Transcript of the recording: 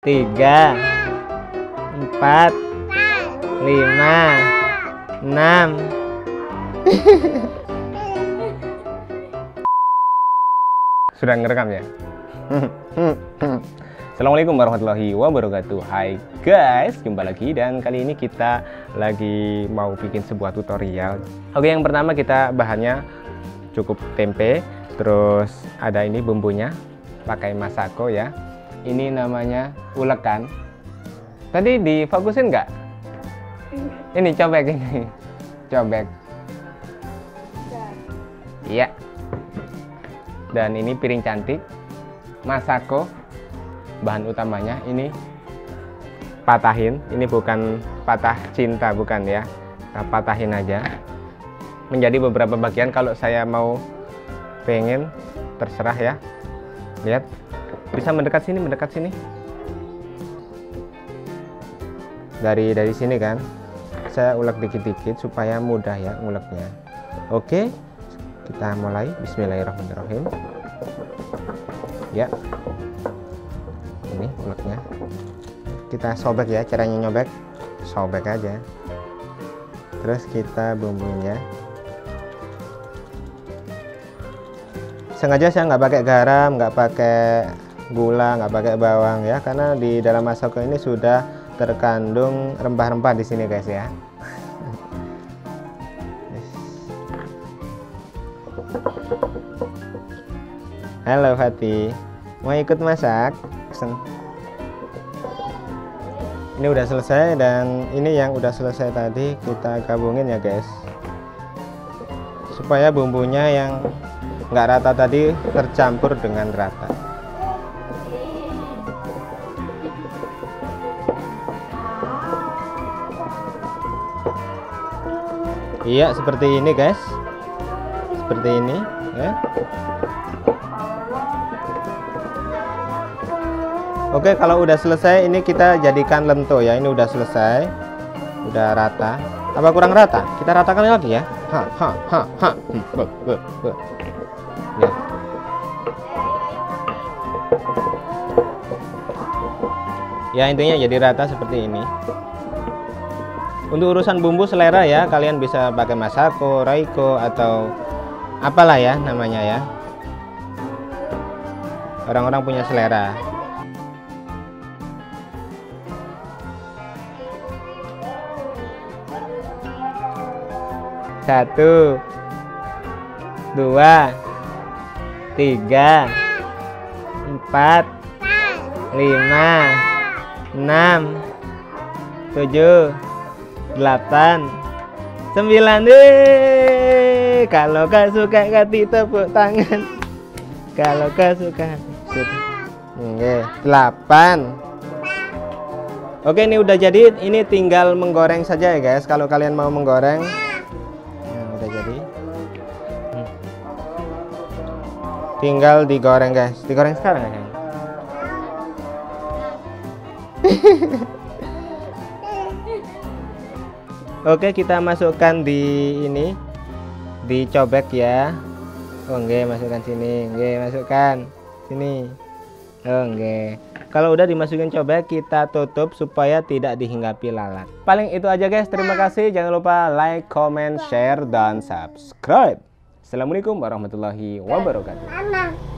3, 4, 5, 6. Sudah ngerekam ya? Assalamualaikum warahmatullahi wabarakatuh. Hai guys, jumpa lagi dan kali ini kita lagi mau bikin sebuah tutorial. Oke, yang pertama kita bahannya cukup tempe, terus ada ini bumbunya pakai masako ya. Ini namanya ulekan. Tadi difokusin nggak? Ini cobek ini. Cobek. Iya. Dan ini piring cantik. Masako. Bahan utamanya ini patahin. Ini bukan patah cinta, bukan ya. Kita patahin aja. Menjadi beberapa bagian. Kalau saya mau pengen, terserah ya. Lihat. Bisa mendekat sini. Dari sini kan. Saya ulek dikit-dikit supaya mudah ya nguleknya. Oke. Kita mulai. Bismillahirrahmanirrahim. Ya. Ini uleknya. Kita sobek ya, caranya nyobek. Sobek aja. Terus kita bumbunya. Sengaja saya nggak pakai garam, nggak pakai gula, nggak pakai bawang ya, karena di dalam masako ini sudah terkandung rempah-rempah di sini guys ya. Halo Fatih, mau ikut masak? Ini udah selesai dan ini yang udah selesai tadi kita gabungin ya guys, supaya bumbunya yang nggak rata tadi tercampur dengan rata. Iya, seperti ini guys, seperti ini ya. Oke, kalau udah selesai ini kita jadikan lento ya. Ini udah selesai, udah rata. Apa kurang rata? Kita ratakan lagi ya. Ya. Ya, intinya jadi rata seperti ini. Untuk urusan bumbu selera ya, kalian bisa pakai masako, raiko, atau apalah ya namanya ya. Orang-orang punya selera. Satu, 2, 3, 4, 5, 6, 7, 8, 9. deh. Kalau kau suka kasih tepuk tangan. Kalau kau suka. Oke, 8. Oke, ini udah jadi. Ini tinggal menggoreng saja ya guys. Kalau kalian mau menggoreng, ya, udah jadi. Tinggal digoreng guys. Digoreng sekarang ya. Oke, kita masukkan di ini, dicobek ya. Oke, masukkan sini. Oke, masukkan sini. Oke. Kalau udah dimasukin cobek, kita tutup supaya tidak dihinggapi lalat. Paling itu aja guys. Terima kasih. Jangan lupa like, comment, share, dan subscribe. Assalamualaikum warahmatullahi wabarakatuh.